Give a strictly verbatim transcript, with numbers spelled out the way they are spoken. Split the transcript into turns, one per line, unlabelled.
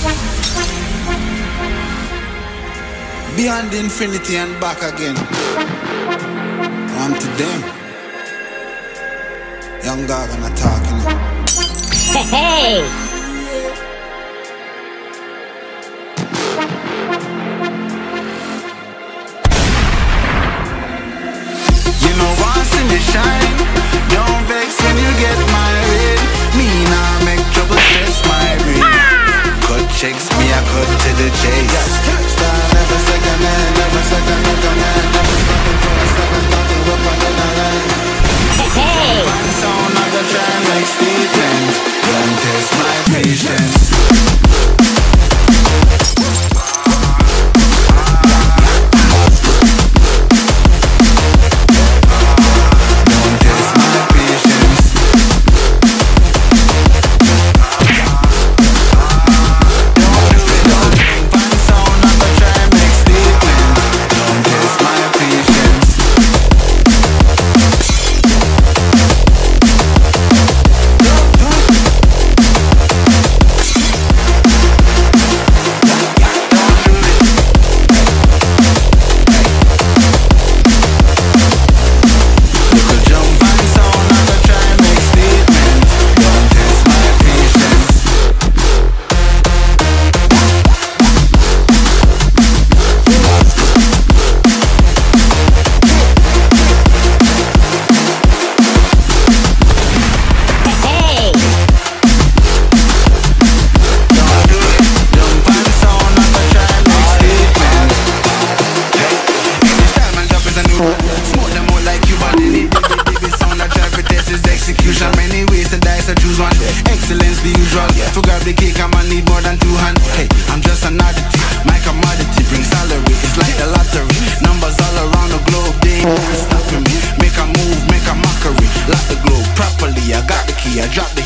Beyond infinity and back again. On to them. Young dog and a talking.
Hey, hey.
You know once in the shine, don't vex when you get married. Me nah make trouble stress my brain. Ah! Cut checks, me I cut to the chase. Star never second man, never second look a man. Never stopping for a second, talking up on the line.
Hey!
One sound I go try and make statement. Don't test my patience. I drop the